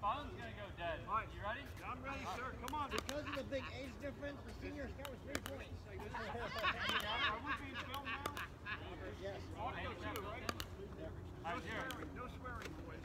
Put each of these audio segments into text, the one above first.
phone's gonna go dead. You ready? I'm ready, sir. Come on. Because of the big age difference, the seniors got 3 points. Are we being filmed now? Yes. Audio too, right? Right here. No swearing, boys.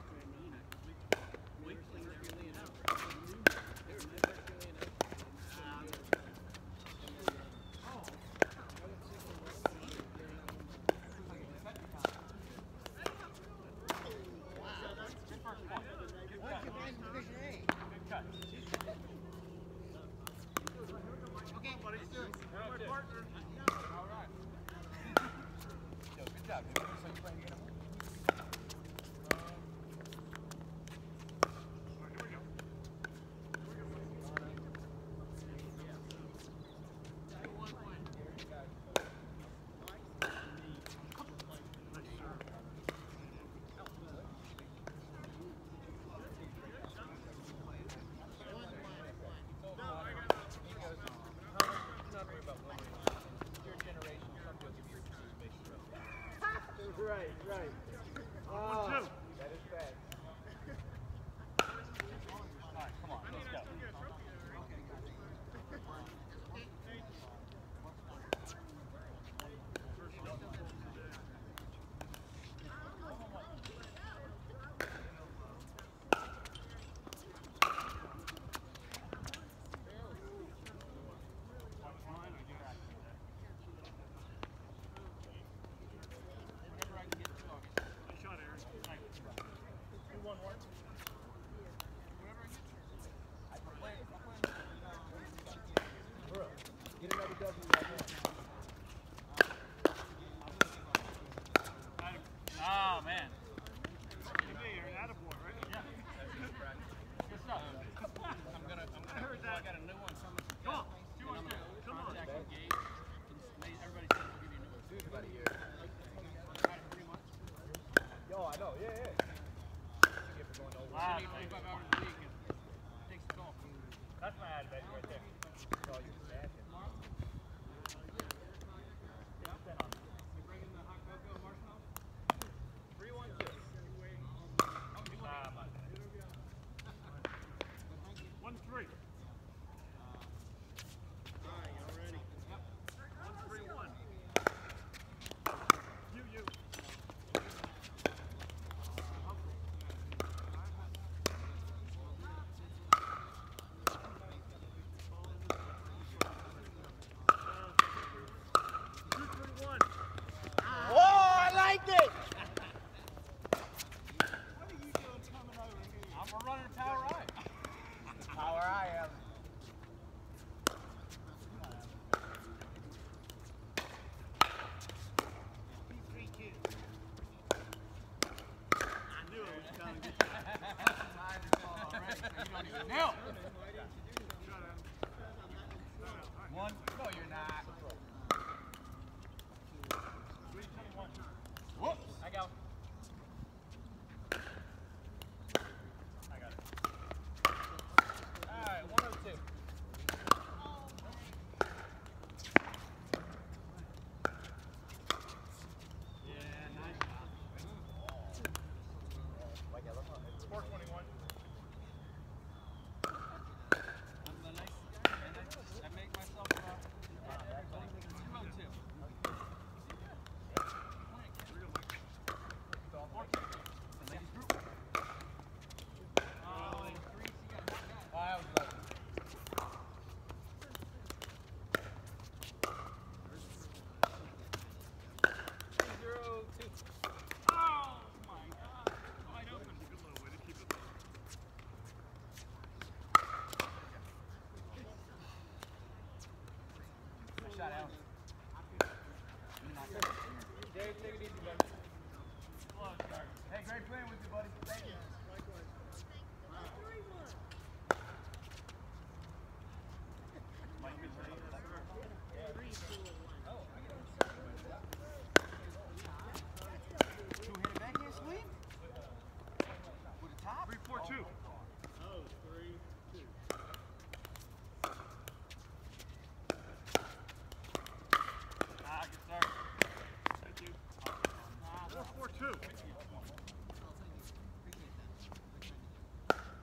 Right. That is bad. All right, come on, let's go. Oh, man. You're an attaboy, right? Yeah. Good stuff. I got a new one. Come on. 2-on-2. Come on. Everybody says we'll give you a new one. Dude, about a year. Got it 3 months. Yo, I know, yeah. Wow. 25 hours a week and takes the call. That's my ad bet right there. That's all you're stashing. You bringing the hot cocoa marshmallows? 3-1-2. 1-3. I'm running Power Eye. Power I am. I knew it was coming. Nail. Shut up. One. No, you're not. Whoops. I got one. I got it. All right, 102. Yeah, nice job. 421. I'm the nice guy, and I make myself everybody. 202. The ladies group. Oh, Greece, you got knocked out. I was lucky. Oh my God. Wide open. Good little way to keep it low. Nice shot, Alan. Dave, take it easy, buddy. Hey, great playing with you, buddy. Thank you. Mike, good for you. Two-handed backhand swing? With the top? 3-4-2. Good start. Thank you. 4-4-2.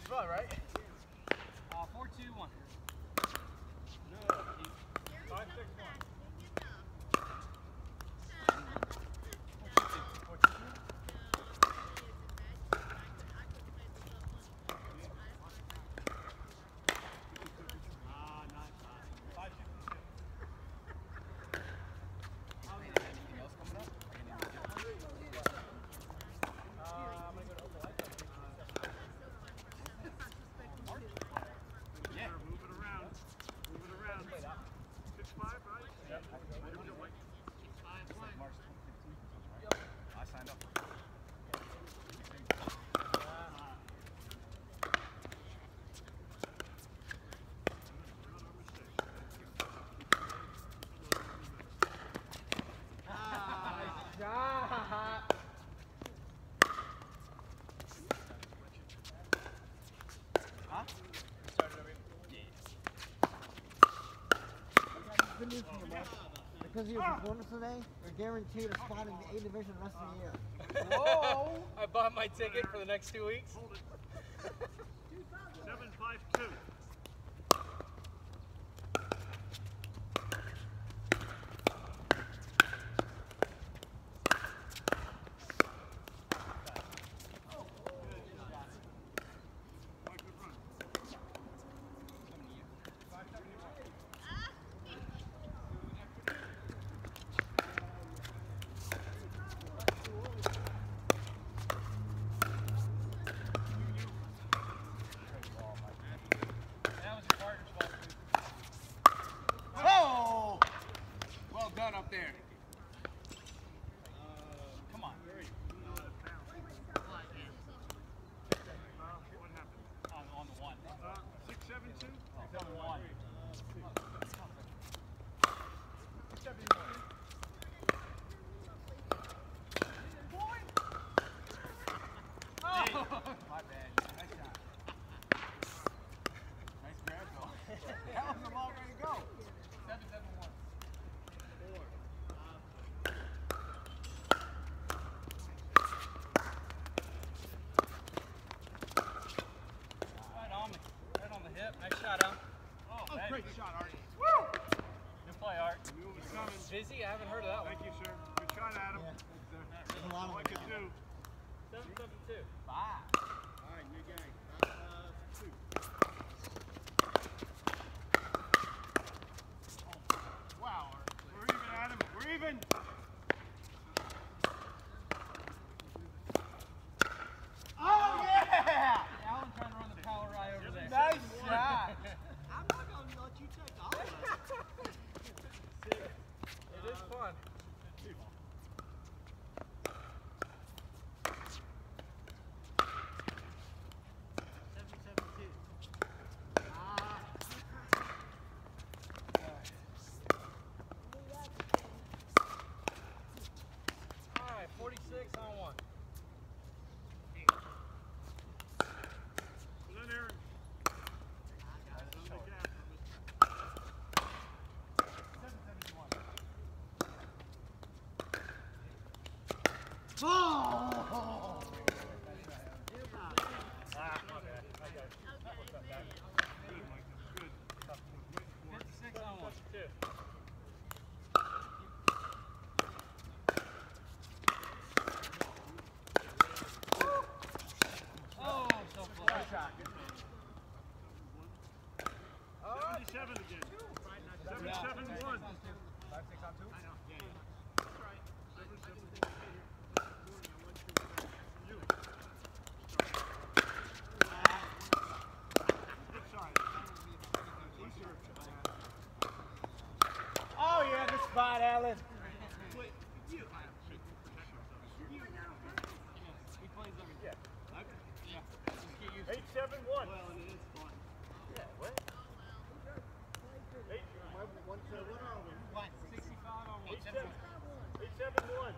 fun, right? 4-2-1. No. 5-6-1. Good news for you, Mark. Because of your performance today, you're guaranteed a spot in the A division the rest of the year. Whoa! I bought my ticket for the next 2 weeks. Hold it. 7-5-2. Up there. Come on. What happened? On the 1. 6-7-2? On the 1. Oh! My bad. Nice shot. Nice grab, though. That was the ball ready to go. 7-7-1. Nice shot, Al. Oh, Great shot, Art. Woo! Good play, Art. Knew it was coming. Busy? I haven't heard of that one. Thank you, sir. Good shot, Adam. There's a lot All of I them. could do. 7-7-2. 5. All right, new gang. 2. Wow, Art. We're even, Adam. We're even. Oh, yeah! Alan trying to run the power eye over there. Nice shot. I'm not going to let you take all of it. It is fun. All right, 46 on 1. Well then, Aaron. Oh! Good, Mike. Good. 56 on 1. 2. Oh, so close. 77 again. 7-7-1. 5-6 on 2? I know. Oh, yeah, good spot, Alan. He plays every day. Yeah. Just get used to it. 8-7-1. Well, and it is fun. Yeah, what? 65 on 1. 8-7-1.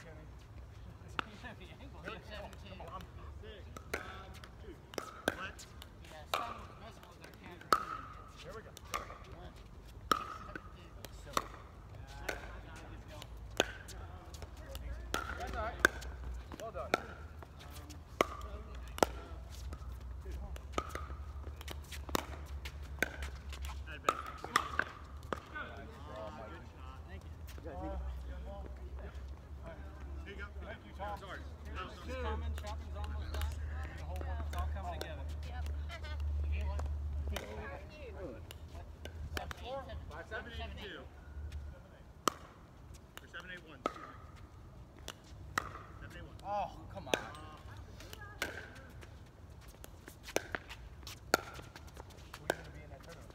The angle. 8-7-2. 6, 2. What? There we go. That's all right. Well done. Here you go. Thank you, Tom. Shopping's almost done. It's all coming together. 782. Or 781. 781. Oh, come on. Who's going to be in that tournament?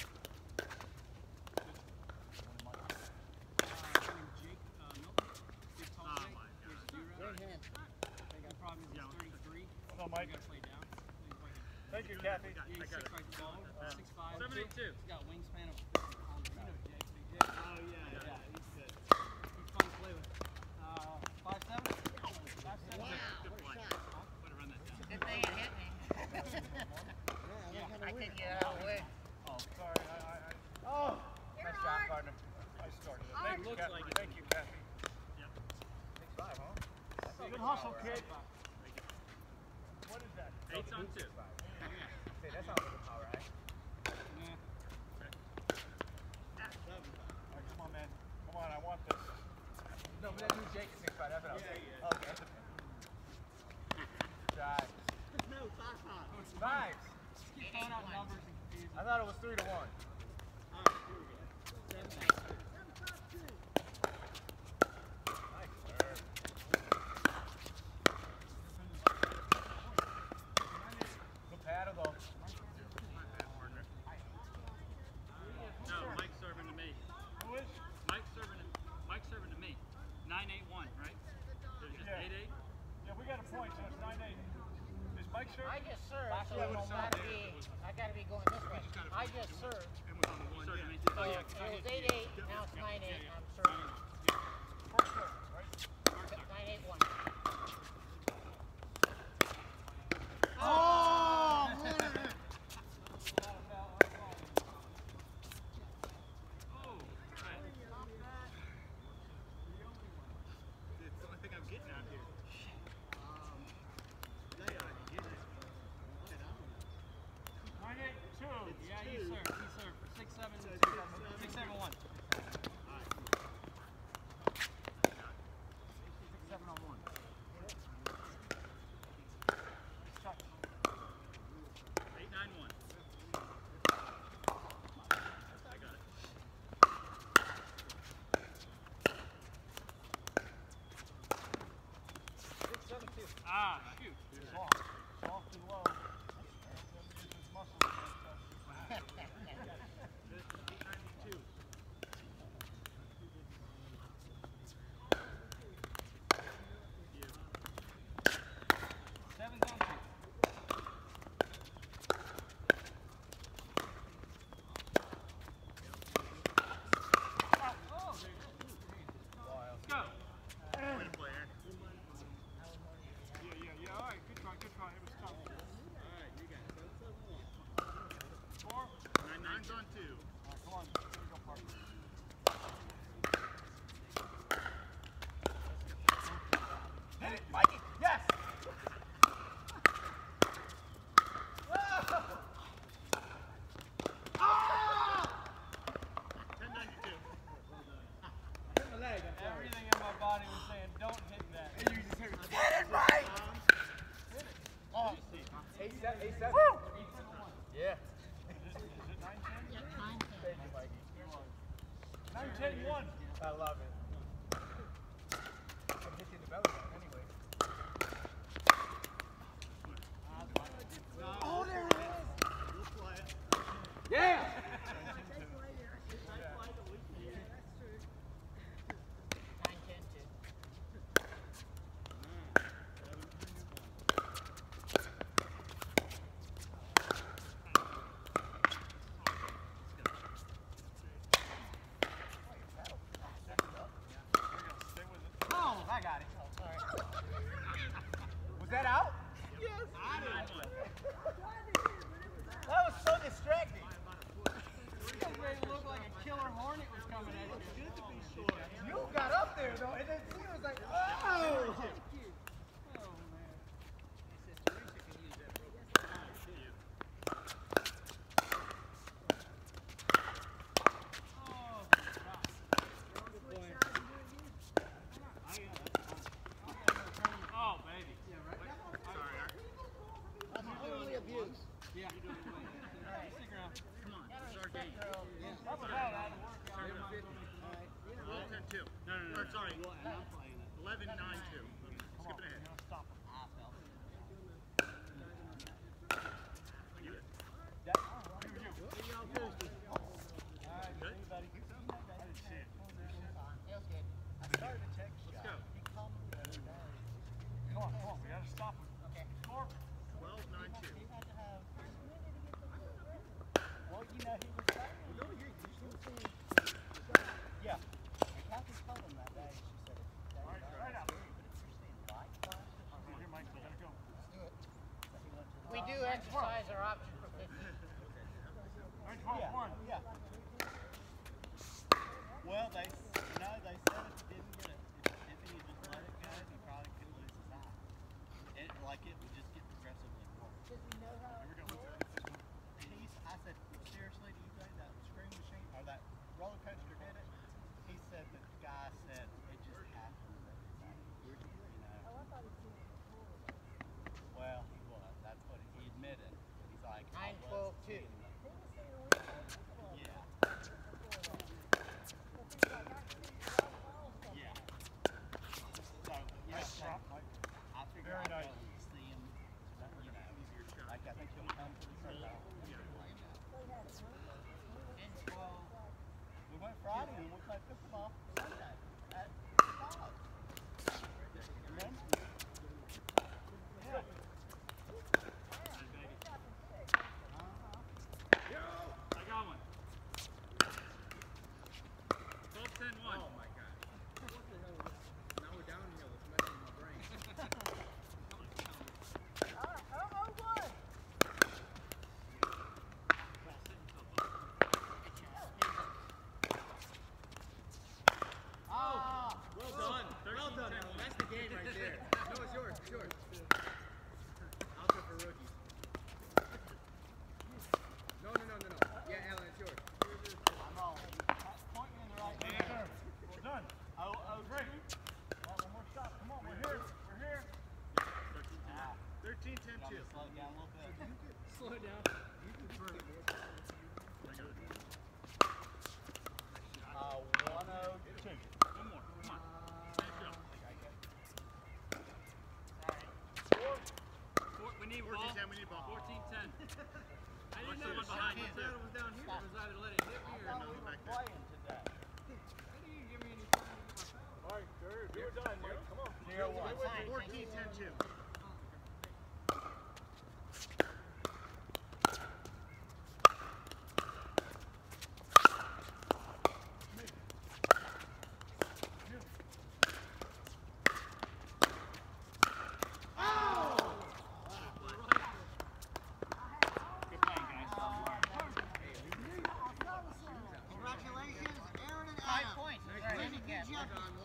Jake Milton, big tall Oh, Jake. my God. Here's zero. Great hand. The problem is he's 33. Well, You Mike. got to play down. Thank you, Kathy. Yeah, he's I got 6 it. right to ball. 6'5". 782. He's got a wingspan of 50 pounds. You know Jake, big Jake. Oh, yeah. He's good. He's fun to play with. 5'7"? 5'7". Wow, Good what a play. shot. Way to run that down. Good thing it hit me. Yeah, I couldn't get it out of the way. Oh, sorry. Oh, nice shot, partner. I started it. It Thank you, looks Kathy. like it. Thank you, Kathy. 6'5", huh? Good hustle, kid. What is that? 8's on 2. Say, that sounds like a power, right? Yeah. All right, come on, man. Come on, I want this. No, but that new Jake is 6'5", that's what I was saying. Okay. Shot. No, 5'5". Fives. Keep throwing out numbers and confusing. I thought it was 3 to 1. Alright, here we go. 7'8". Nice serve. Good paddle, though. No, Mike's serving to me. Who is? Mike's serving to me. 981, right? Just Yeah. 88? Yeah, we got a point, so it's 9-8. Is Mike sure? I just served, Last so one no was matter there. be, I gotta be going this way. I just served. It was on the one, yeah. Oh, yeah. It was 8-8, now it's 9-8, I'm serving. First serve, right? 9-8-1. Oh, man. Oh, right. It's the only thing I'm getting out here. 9-8-2. Yeah, he served. He served for 6'7", 6'7", 1. 6'7" on 1. Shot. 891. I got it. Ah, shoot. Soft. Soft and low. Use his muscles. 892. Seven's on 2. Go. Way to play, Aaron. Yeah. All right, good try. It was tough. Alright, you got it. 4. 9's on 2. All right, come on. Here we go, partner. Hit it, Mikey. Yes! Ah! 1092. Everything in my body was saying, don't hit that. Hit it right! Oh. 8-7. Yeah. Is it 9-10? Thank you, Mikey. 9-10-1. I love it. I'm hitting the belly button anyway. Oh, there it is! Yeah! 9-10-2. Stay with it. Oh, I got it. Oh, sorry. Mule got up there though, and then Cena was like, oh! Oh, baby. Sorry, Art. Totally abuse. Yeah. Stick around. Come on, this is our game. That's about out of work. Start with 50. 10-2. No. Or, sorry. Well, and I'm playing it. 11-9-2. Skip it ahead. Stop him. Alright, Good? see you, buddy. I didn't see it. Feels good. I started to text you. Let's go. He called me the other day. Come on, we gotta stop him. Okay. Score. 12-9-2. He had to have. Well, you know, he was saying. Yeah. Kathy told him that day. She said, right out. Here, Mike, we gotta go. We do exercise our option for 50. Yeah. Well, they said if he didn't get it, if he just let it go, he probably could lose his eye. It would just get progressively worse. I said, seriously, do you think that screen machine or that roller coaster did it? He said the guy said it just happened. Well, he was. That's what he admitted. He's like, 9-12-2. yeah. Yeah. So, yeah, I figure I'll go see him, like I think he'll come to the circle. We went Friday and we played football Sunday at 5. Remember? Yeah. I got one. 12-10-1. Oh my god. What the hell? Now we're downhill. It's messing my brain. Well done. Well done, Alan. That's the game right there. No, it's yours. It's yours. I'll go for rookies. No. Yeah, Alan, it's yours. I'm all pointing in the right Yes, direction. sir. Well done. Oh, Great. One more shot. Come on, we're here. We're here. 13-10-2. Gotta slow it down a little bit. Slow it down. You can throw it. 102. One more. Come on. Finish up. We need ball. 14-10, we need ball. 14-10. I didn't know one Shot behind you. was down here. It was either let it hit me or Oh, no, we were back there. playing today. Why didn't you give me any time to get my foul? All right, sir. You're done, Mike. Come on. 14-10-2. Good playing, guys. Congratulations, Aaron and 5 Adam. points. Did Right. a good job.